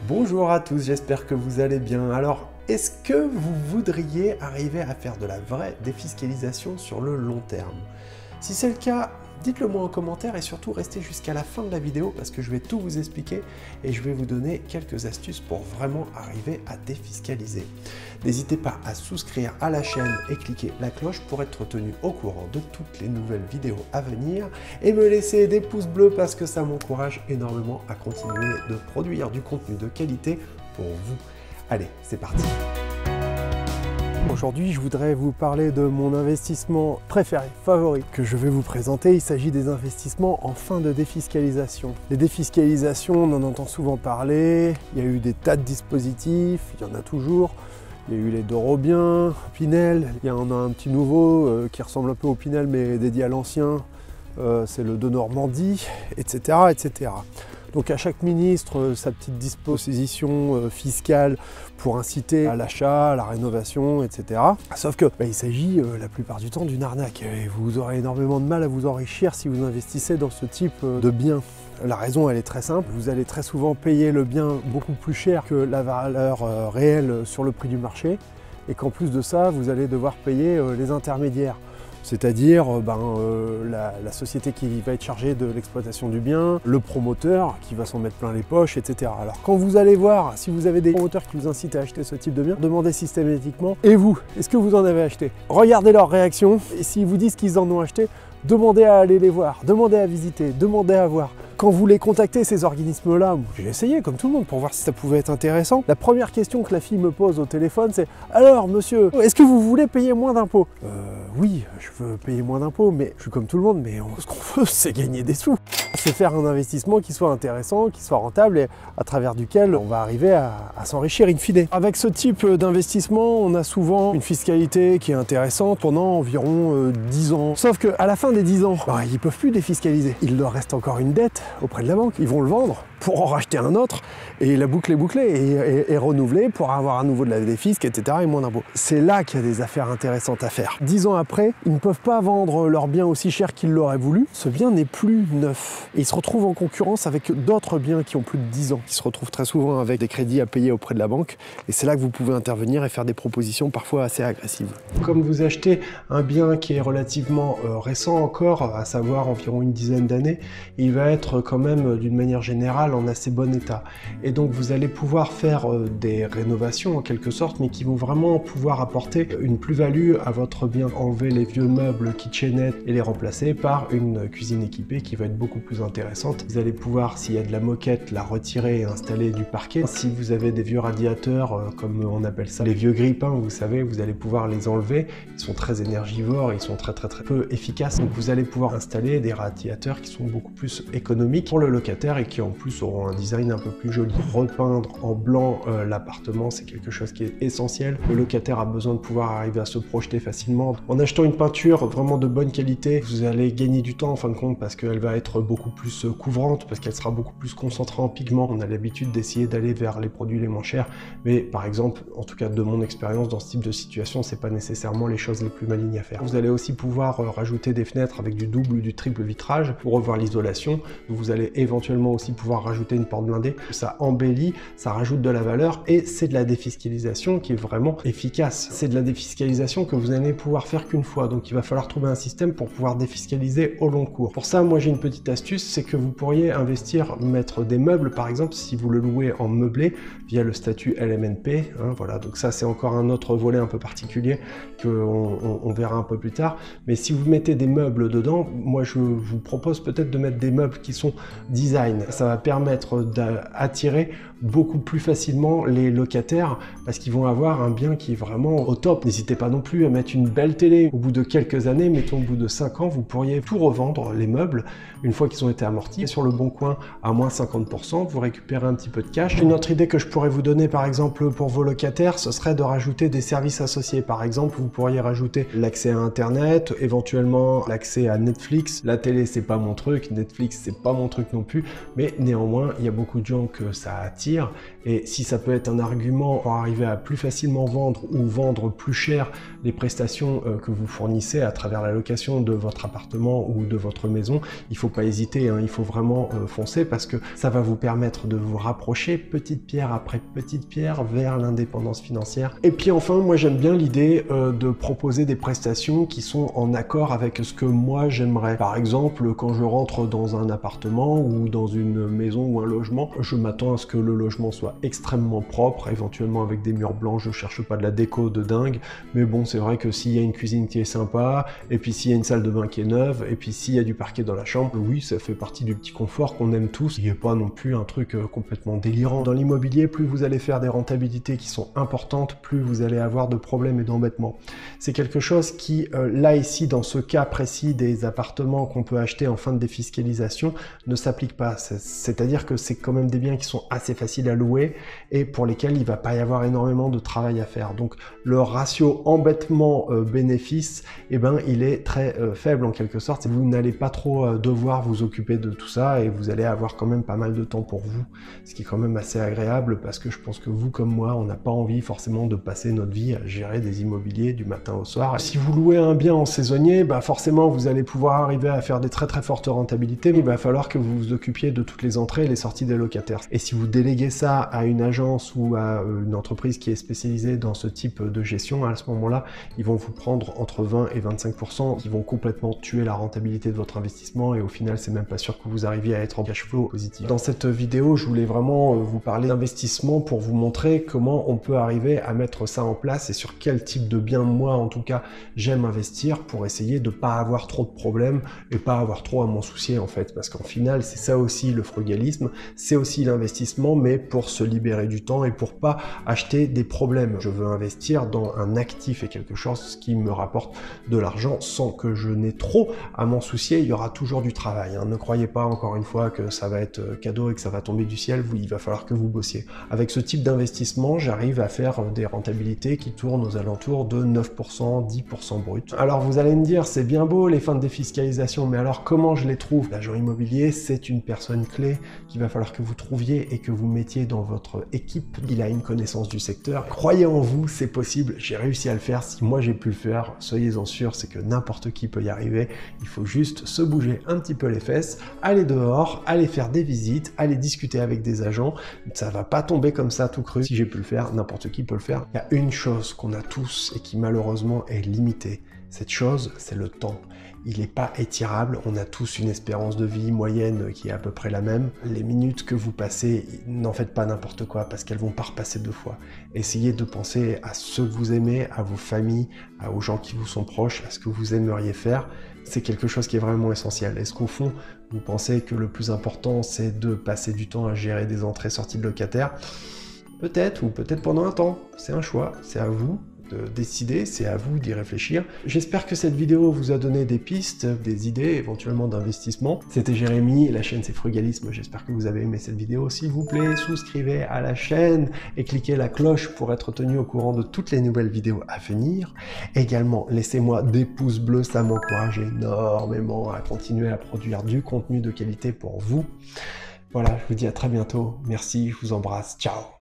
Bonjour à tous, j'espère que vous allez bien. Alors, est-ce que vous voudriez arriver à faire de la vraie défiscalisation sur le long terme? Si c'est le cas, dites-le moi en commentaire et surtout restez jusqu'à la fin de la vidéo parce que je vais tout vous expliquer et je vais vous donner quelques astuces pour vraiment arriver à défiscaliser. N'hésitez pas à souscrire à la chaîne et cliquer la cloche pour être tenu au courant de toutes les nouvelles vidéos à venir et me laisser des pouces bleus parce que ça m'encourage énormément à continuer de produire du contenu de qualité pour vous. Allez, c'est parti! Aujourd'hui, je voudrais vous parler de mon investissement préféré, favori, que je vais vous présenter. Il s'agit des investissements en fin de défiscalisation. Les défiscalisations, on en entend souvent parler. Il y a eu des tas de dispositifs, il y en a toujours. Il y a eu les Dorobien, Pinel. Il y en a un petit nouveau qui ressemble un peu au Pinel, mais dédié à l'ancien. C'est le de Normandie, etc., etc. Donc à chaque ministre, sa petite disposition fiscale pour inciter à l'achat, à la rénovation, etc. Sauf que il s'agit la plupart du temps d'une arnaque et vous aurez énormément de mal à vous enrichir si vous investissez dans ce type de biens. La raison, elle est très simple. Vous allez très souvent payer le bien beaucoup plus cher que la valeur réelle sur le prix du marché et qu'en plus de ça, vous allez devoir payer les intermédiaires. C'est-à-dire la société qui va être chargée de l'exploitation du bien, le promoteur qui va s'en mettre plein les poches, etc. Alors quand vous allez voir, si vous avez des promoteurs qui vous incitent à acheter ce type de bien, demandez systématiquement, et vous, est-ce que vous en avez acheté? Regardez leur réaction, et s'ils vous disent qu'ils en ont acheté, demandez à aller les voir, demandez à visiter, demandez à voir. Quand vous les contactez, ces organismes-là, j'ai essayé comme tout le monde pour voir si ça pouvait être intéressant. La première question que la fille me pose au téléphone, c'est « Alors, monsieur, est-ce que vous voulez payer moins d'impôts ?» Oui, je veux payer moins d'impôts, mais je suis comme tout le monde, mais ce qu'on veut, c'est gagner des sous. C'est faire un investissement qui soit intéressant, qui soit rentable et à travers duquel on va arriver à s'enrichir in fine. Avec ce type d'investissement, on a souvent une fiscalité qui est intéressante pendant environ 10 ans. Sauf qu'à la fin des 10 ans, ils ne peuvent plus défiscaliser. Il leur reste encore une dette auprès de la banque. Ils vont le vendre pour en racheter un autre et la boucle est bouclée et renouvelée pour avoir à nouveau de la défisc, etc. et moins d'impôts. C'est là qu'il y a des affaires intéressantes à faire. 10 ans après, ils ne peuvent pas vendre leur bien aussi cher qu'ils l'auraient voulu. Ce bien n'est plus neuf. Et ils se retrouvent en concurrence avec d'autres biens qui ont plus de 10 ans. Ils se retrouvent très souvent avec des crédits à payer auprès de la banque. Et c'est là que vous pouvez intervenir et faire des propositions parfois assez agressives. Comme vous achetez un bien qui est relativement récent encore, à savoir environ une dizaine d'années, il va être quand même d'une manière générale en assez bon état. Et donc vous allez pouvoir faire des rénovations en quelque sorte, mais qui vont vraiment pouvoir apporter une plus-value à votre bien. Enlever les vieux meubles kitchenette et les remplacer par une cuisine équipée qui va être beaucoup plus intéressante. Vous allez pouvoir, s'il y a de la moquette, la retirer et installer du parquet. Si vous avez des vieux radiateurs, comme on appelle ça, les vieux grille-pains, vous savez, vous allez pouvoir les enlever. Ils sont très énergivores, ils sont très peu efficaces. Donc vous allez pouvoir installer des radiateurs qui sont beaucoup plus économiques pour le locataire et qui en plus auront un design un peu plus joli. Repeindre en blanc l'appartement, c'est quelque chose qui est essentiel. Le locataire a besoin de pouvoir arriver à se projeter facilement. En achetant une peinture vraiment de bonne qualité, vous allez gagner du temps en fin de compte parce qu'elle va être beaucoup plus couvrante, parce qu'elle sera beaucoup plus concentrée en pigments. On a l'habitude d'essayer d'aller vers les produits les moins chers, mais par exemple, en tout cas de mon expérience dans ce type de situation, c'est pas nécessairement les choses les plus malignes à faire. Vous allez aussi pouvoir rajouter des fenêtres avec du double ou du triple vitrage pour revoir l'isolation. Vous allez éventuellement aussi pouvoir rajouter une porte blindée. Ça embellit, ça rajoute de la valeur et c'est de la défiscalisation qui est vraiment efficace. C'est de la défiscalisation que vous allez pouvoir faire qu'une fois, donc il va falloir trouver un système pour pouvoir défiscaliser au long cours. Pour ça, moi j'ai une petite astuce, c'est que vous pourriez investir, mettre des meubles par exemple, si vous le louez en meublé via le statut LMNP, voilà, donc ça c'est encore un autre volet un peu particulier qu'on verra un peu plus tard, mais si vous mettez des meubles dedans, moi je vous propose peut-être de mettre des meubles qui sont design. Ça va permettre d'attirer beaucoup plus facilement les locataires parce qu'ils vont avoir un bien qui est vraiment au top. N'hésitez pas non plus à mettre une belle télé. Au bout de quelques années, mettons au bout de 5 ans, vous pourriez tout revendre, les meubles, une fois qu'ils ont été amortis. Et sur le bon coin, à moins 50%, vous récupérez un petit peu de cash. Une autre idée que je pourrais vous donner, par exemple, pour vos locataires, ce serait de rajouter des services associés. Par exemple, vous pourriez rajouter l'accès à Internet, éventuellement l'accès à Netflix. La télé, c'est pas mon truc, Netflix, c'est pas mon truc non plus, mais néanmoins, néanmoins, il y a beaucoup de gens que ça attire, et si ça peut être un argument pour arriver à plus facilement vendre ou vendre plus cher les prestations que vous fournissez à travers la location de votre appartement ou de votre maison, il faut pas hésiter, hein, il faut vraiment foncer, parce que ça va vous permettre de vous rapprocher petite pierre après petite pierre vers l'indépendance financière. Et puis enfin, moi j'aime bien l'idée de proposer des prestations qui sont en accord avec ce que moi j'aimerais. Par exemple, quand je rentre dans un appartement ou dans une maison ou un logement, je m'attends à ce que le logement soit extrêmement propre, éventuellement avec des murs blancs. Je cherche pas de la déco de dingue, mais bon, c'est vrai que s'il y a une cuisine qui est sympa, et puis s'il y a une salle de bain qui est neuve, et puis s'il y a du parquet dans la chambre, oui, ça fait partie du petit confort qu'on aime tous. Il n'y a pas non plus un truc complètement délirant. Dans l'immobilier, plus vous allez faire des rentabilités qui sont importantes, plus vous allez avoir de problèmes et d'embêtements. C'est quelque chose qui, là ici, dans ce cas précis des appartements qu'on peut acheter en fin de défiscalisation, ne s'applique pas. C'est-à-dire que c'est quand même des biens qui sont assez faciles à louer et pour lesquels il ne va pas y avoir énormément de travail à faire. Donc le ratio embêtement-bénéfice, eh ben, il est très faible en quelque sorte. Vous n'allez pas trop devoir vous occuper de tout ça et vous allez avoir quand même pas mal de temps pour vous, ce qui est quand même assez agréable parce que je pense que vous comme moi, on n'a pas envie forcément de passer notre vie à gérer des immobiliers du matin au soir. Si vous louez un bien en saisonnier, bah forcément vous allez pouvoir arriver à faire des très fortes rentabilités, mais il va falloir que vous vous occupiez de toutes les entrées et les sorties des locataires. Et si vous déléguez ça à une agence ou à une entreprise qui est spécialisée dans ce type de gestion, à ce moment-là, ils vont vous prendre entre 20 et 25%, qui vont complètement tuer la rentabilité de votre investissement et au final, c'est même pas sûr que vous arriviez à être en cash flow positif. Dans cette vidéo, je voulais vraiment vous parler d'investissement pour vous montrer comment on peut arriver à mettre ça en place et sur quel type de bien, moi en tout cas, j'aime investir pour essayer de pas avoir trop de problèmes et pas avoir trop à m'en soucier en fait, parce qu'en final, c'est ça aussi le frugalisme, c'est aussi l'investissement, mais pour se libérer du temps et pour pas acheter des problèmes. Je veux investir dans un actif et quelque chose qui me rapporte de l'argent sans que je n'ai trop à m'en soucier. Il y aura toujours du travail, hein. Ne croyez pas encore une fois que ça va être cadeau et que ça va tomber du ciel. Il va falloir que vous bossiez. Avec ce type d'investissement, j'arrive à faire des rentabilités qui tournent aux alentours de 9%, 10% brut. Alors vous allez me dire, c'est bien beau les fins de défiscalisation, mais alors comment je les trouve? L'agent immobilier, c'est une personne clé qu'il va falloir que vous trouviez et que vous mettiez dans votre équipe. Il a une connaissance du secteur. Croyez en vous, c'est possible. J'ai réussi à le faire. Si moi j'ai pu le faire, soyez-en sûrs, c'est que n'importe qui peut y arriver. Il faut juste se bouger un petit peu les fesses, aller dehors, aller faire des visites, aller discuter avec des agents. Ça va pas tomber comme ça tout cru. Si j'ai pu le faire, n'importe qui peut le faire. Il y a une chose qu'on a tous et qui malheureusement est limitée. Cette chose, c'est le temps. Il n'est pas étirable, on a tous une espérance de vie moyenne qui est à peu près la même. Les minutes que vous passez, n'en faites pas n'importe quoi parce qu'elles vont pas repasser deux fois. Essayez de penser à ceux que vous aimez, à vos familles, aux gens qui vous sont proches, à ce que vous aimeriez faire. C'est quelque chose qui est vraiment essentiel. Est-ce qu'au fond, vous pensez que le plus important, c'est de passer du temps à gérer des entrées-sorties de locataires? Peut-être, ou peut-être pendant un temps. C'est un choix, c'est à vous de décider, c'est à vous d'y réfléchir. J'espère que cette vidéo vous a donné des pistes, des idées éventuellement d'investissement. C'était Jérémy, la chaîne c'est Frugalisme, j'espère que vous avez aimé cette vidéo. S'il vous plaît, souscrivez à la chaîne et cliquez la cloche pour être tenu au courant de toutes les nouvelles vidéos à venir. Également, laissez-moi des pouces bleus, ça m'encourage énormément à continuer à produire du contenu de qualité pour vous. Voilà, je vous dis à très bientôt. Merci, je vous embrasse, ciao.